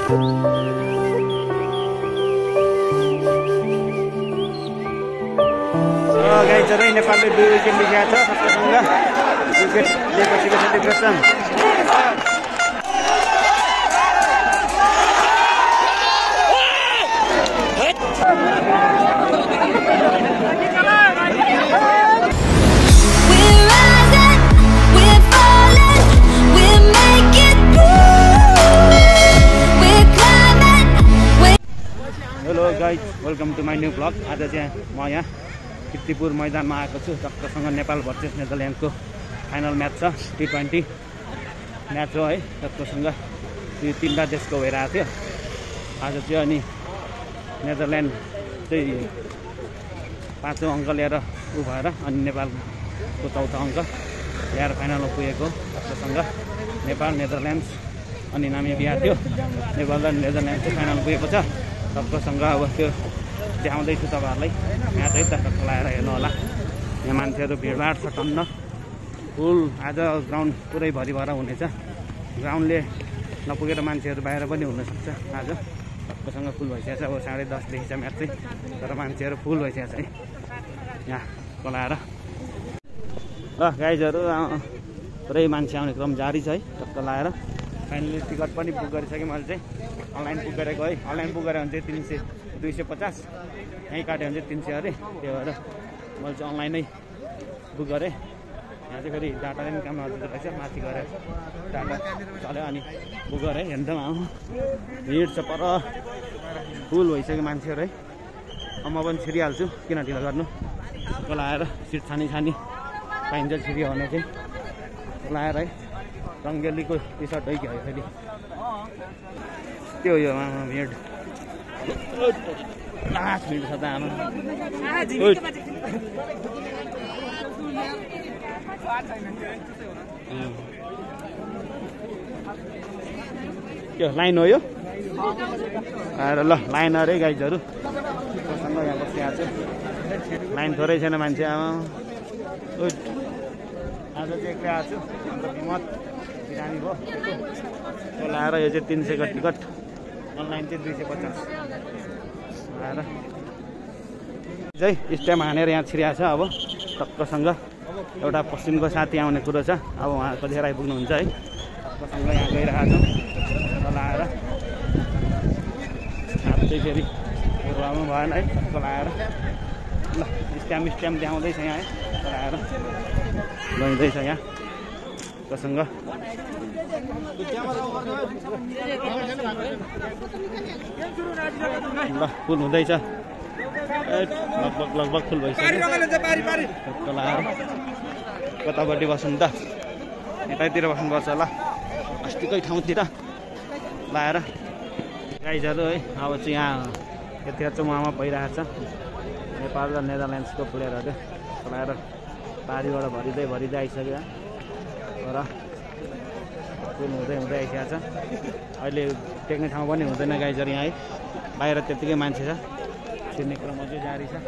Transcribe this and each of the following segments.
गाइजहरू नेपालले 2 विकेट लिएको छ सबैसँग विकेट लिएपछि celebration hello guys welcome to my new blog. आज चाहिँ म यहाँ कीर्तिपुर मैदानमा आएको छु। टक्कसँग नेपाल भर्सेस नेदरल्यान्डको फाइनल म्याच छ। T20 म्याच हो है। टक्कसँग यो 3टा देशको भइरहेको थियो आज चाहिँ। अनि नेदरल्यान्ड चाहिँ 5औं अङ्क लिएर उ भएर अनि नेपालको 4औं अङ्क ल्याएर फाइनलमा पुगेको। टक्कसँग नेपाल नेदरल्यान्ड अनि नामिबिया थियो। नेपाल र नेदरल्यान्ड चाहिँ फाइनल पुगेको छ। टक्कसँग अब त्यो देखाउँदैछु तपाईँहरूलाई म्याच है। टक्क लाएर हेर्नु होला। यहाँ मान्छेहरू भिडभाड छ टन्न फुल। आज ग्राउन्ड पुरै भरिभर हुनेछ। ग्राउन्डले नपुगेर मान्छेहरू बाहिर पनि हुनसक्छ। आज टक्कसँग फुल भइसकेको छ। अब 10:30देखि छ म्याच चाहिँ, तर मान्छेहरू फुल भइसकेको छ है यहाँ कलाएर। ल गाइजहरू पुरै मान्छे आउने क्रम जारी छ है। टक्क लाएर फाइनली टिकट पनि बुक गरिसकेँ मैले चाहिँ। अनलाइन बुक गरेको है। अनलाइन बुक गरेर भने चाहिँ 250, यहीँ काट्यो भने चाहिँ 300 अरे। त्यो भएर मैले चाहिँ अनलाइनै बुक गरेँ। यहाँ चाहिँ फेरि डाटाले पनि काम नदिँदो रहेछ। माथि गएर डाटा चल्यो अनि बुक गरेँ। हेर्नु त भिड छ पर फुल भइसक्यो मान्छेहरू है। म पनि छिरिहाल्छु, किन ढिलो गर्नु। लाएर सिट छानी पाइन्छ छिरियो भने चाहिँ लाएर है। रङ्गेलीको टी सर्ट है क्या फेरि त्यो यो भिड लास्ट भिड छ त आमा। त्यो लाइन हो यो आएर ल लाइन अरे गाइजहरू सँग यहाँ बसिरहेको छु। लाइन थोरै छैन मान्छे आमा। आज चाहिँ एक्लै आएको छु। विमत बिरामी भयो त्यो लाएर यो चाहिँ 300 को टिकट। अनलाइन चाहिँ 250 आएर चाहिँ स्ट्याम्प हानेर यहाँ छिरिएको छ। अब टक्कसँग एउटा पश्चिमको साथी आउने कुरो छ। अब उहाँ कतिखेर आइपुग्नुहुन्छ है। टक्कसँग यहाँ गइरहेको छौँ लाएर। हात चाहिँ फेरि रुवामा भएन है। टक्क लाएर ल स्ट्याम्प देखाउँदैछ यहाँ है। लाएर गइँदैछ यहाँ टक्कसँग। ल फुल हुँदैछ लगभग फुल भइसक्यो। लाएर कतापट्टि बस्नु त यतैतिर बस्नुपर्छ होला अस्तिकै ठाउँतिर लाएर गाइजहरू है। अब चाहिँ यहाँ यतिखेर चाहिँ उहाँमा भइरहेको छ नेपाल र नेदरल्यान्ड्सको प्लेयरहरू लाएर पारीबाट भरिँदै आइसक्यो तर फुल हुँदै आइसकेको छ। अहिले टेक्ने ठाउँ पनि हुँदैन गाइजहरू यहाँ है। बाहिर त्यत्तिकै मान्छे छ। छिर्ने क्रम अझै जारी छ।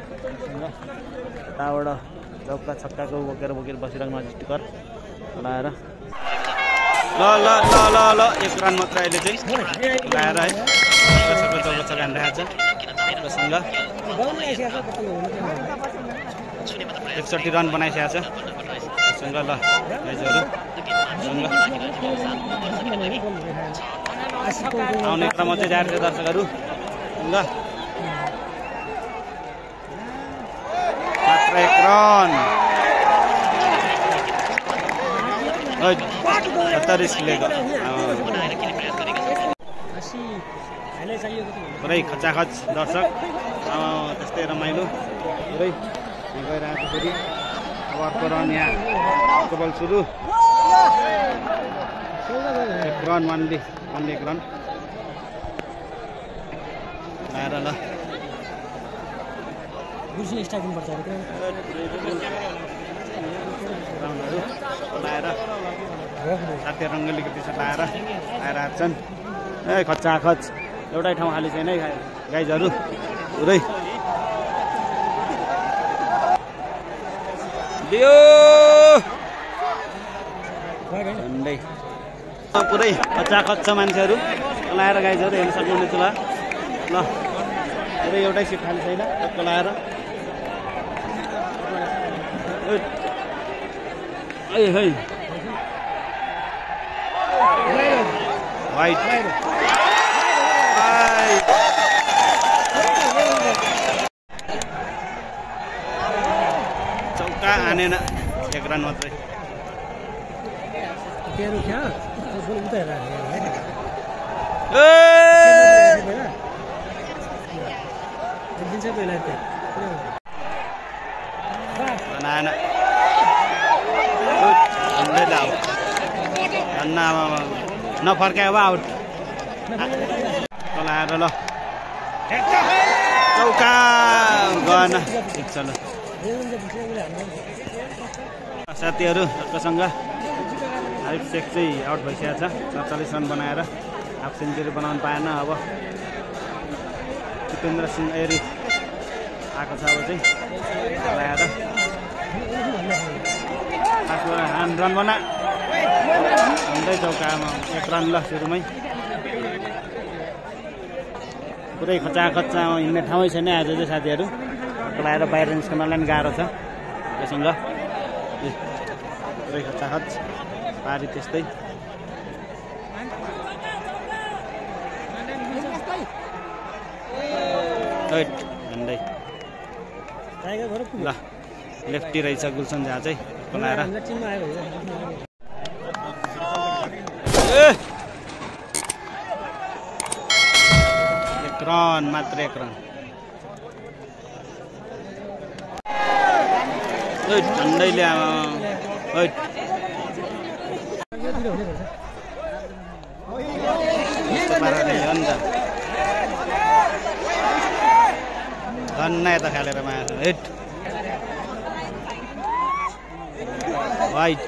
यताबाट चौका छक्काको बोकेर बसिरहेको टिकट लाएर ल 1 रन मात्र अहिले चाहिँ लाएर है। सबै चौका छक्का हानिरहेको छ। 61 रन बनाइसकेको छ सँग। ल गाइजहरू आउने क्रम चाहिँ जारी छ दर्शकहरू। ल मात्र 1 रन रिस्क लिएको पुरै खचाखच दर्शक। त्यस्तै रमाइलो पुरै गइरहेको छ। फेरि अब अर्को रन यहाँ अर्को बल सुरु 1 रन वानली 1 रन लाएर ल राउन्डहरू लाएर साथी रङ्गलीको टी सर्ट लाएर आएर छन्। ए खचाखच एउटै ठाउँ खाली छैन है गाइजहरू पुरै दियो झन्डै पुरै खचाखच छ मान्छेहरू। लाएर गाइजहरू हेर्न सक्नुहुनेछ ल ल पुरै एउटै सिट खाली छैन टक्क लाएर वाइट चौका हानेन 1 रन मात्रै नफर्कायो बा आउट चलाएर ल चौका गएन ठिक छ ल साथीहरू टक्कसँग आरिफ शेख चाहिँ आउट भइसकेको छ 47 रन बनाएर हाफ सेन्चुरी बनाउनु पाएन अब जितेन्द्र सिंह एरी आएको छ अब चाहिँ चलाएर रन बना हुँदै चौकामा 1 रन ल सुरुमै पुरै खचा हिँड्ने ठाउँै छैन आज चाहिँ साथीहरू लगाएर बाहिर निस्कनलाई पनि गाह्रो छ त्योसँग पुरै खचाखच पारी त्यस्तै झन्डै ल लेफ्टी रहेछ गुलसन झा चाहिँ लगाएर 1 रन मात्र 1 रन झन्डैले धन्ना यता खालेर माया हेट वाइट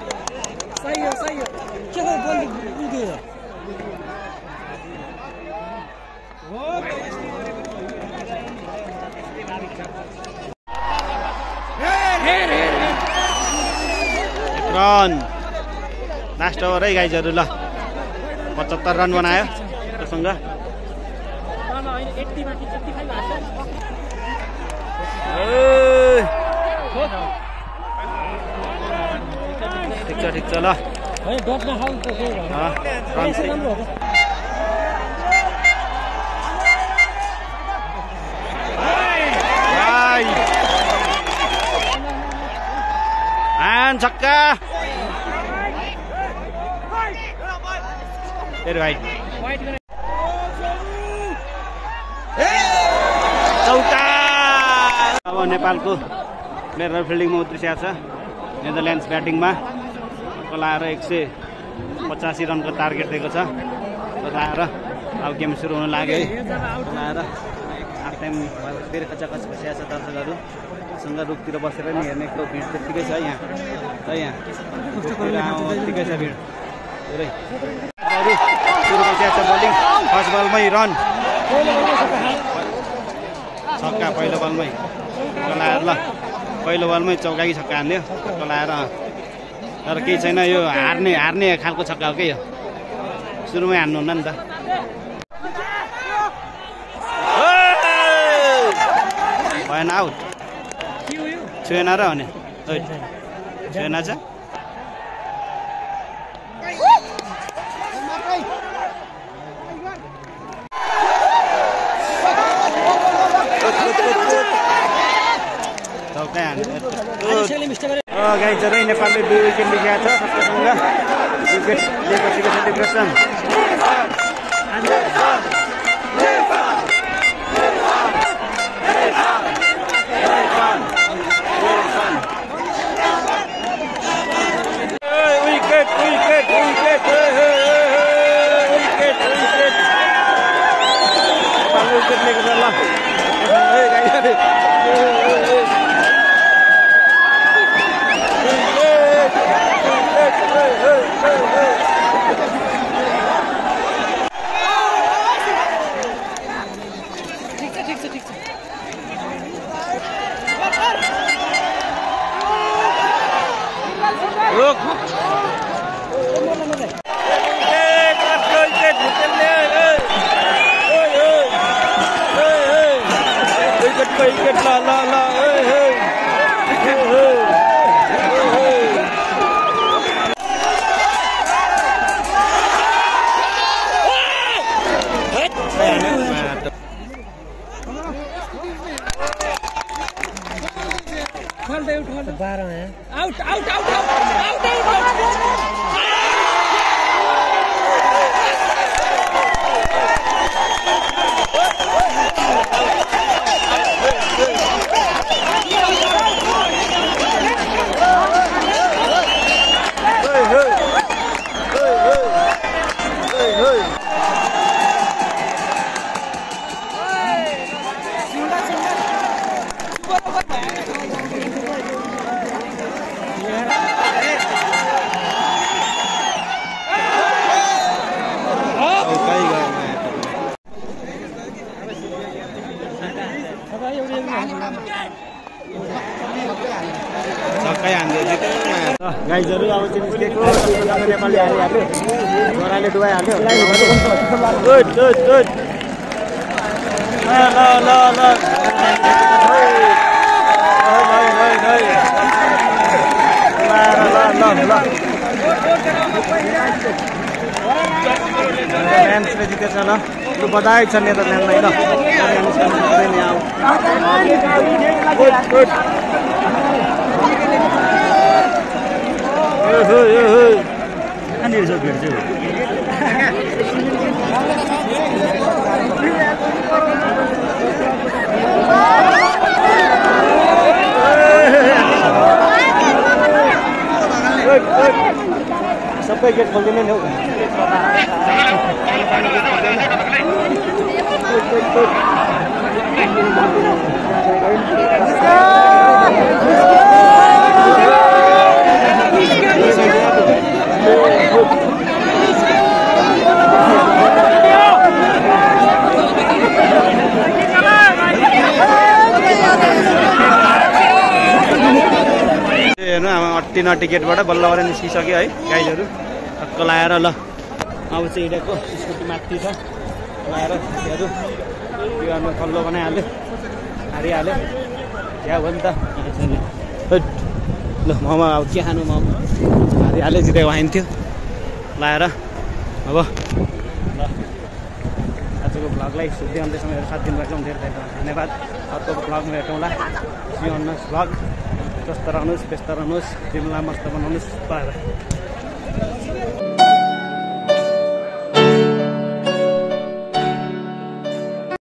रन लास्ट ओभर है गाइजहरू ल 75 रन बनायो त्योसँग ठिक छ ल छक्का चौका अब नेपालको प्लेयर फिल्डिङमा उत्रिसकेको छ नेदरल्यान्ड्स ब्याटिङमा लाएर 185 रनको टार्गेट दिएको छ लाएर अब गेम सुरु हुन लाग्यो है लाएर हाफ टाइम फेरि खचाखच भइसकेको छ दर्शकहरूसँग रुखतिर बसेर नि हेर्नेको भिड त्यत्तिकै छ यहाँ त्यत्तिकै छ भिड पुरै सुरु भइसकेको छ बलिङ फर्स्ट बलमै रन छक्का पहिलो बलमै लाएर ल पहिलो बलमै चौका कि छक्का हान्यो लाएर तर केही छैन यो हार्ने खालको छक्का हो कि यो सुरुमै हान्नुहुन्न नि त भएन आउट छुएन र भने छुएन छ गाइजहरू नेपालले 2 विकेट लिएको छ सबैसँग विकेट लिएपछि celebration out out out out गाइजहरू अब चाहिँ निस्केको नेपाली हालिहाल्यो छोराले डुबाइहाल्यो गुड गुड गुड ल ल ल फ्रान्सले जितेछ ल लु बधाई छ नेदरल्यान्डलाई ल कहाँनिर छ भिड चाहिँ सबै गेट खोलिदिने नि हौ हेर्नु अब अट्टी टिकटबाट बल्ल बल्ल निस्किसक्यो है गाइजहरू टक्क लाएर ल अब चाहिँ हिँडेको स्कुटी माथि छ लाएर हेर्नु बिहारमा कल्लो बनाइहाल्यो हारिहाल्यो क्या हो नि त ल मोमो अब के खानु मोमो हारिहाल्यो जितेको आइन्थ्यो लाएर अब ल आजको भ्लगलाई सुत्दै अन्त्यसम्म साथ दिनुभएको धेरै धेरै धन्यवाद अर्को भ्लगमा भेटौँला जीवनमा भ्लग स्वस्थ रहनुहोस् व्यस्त रहनुहोस् जिउलाई मस्त बनाउनुहोस् बाई बाई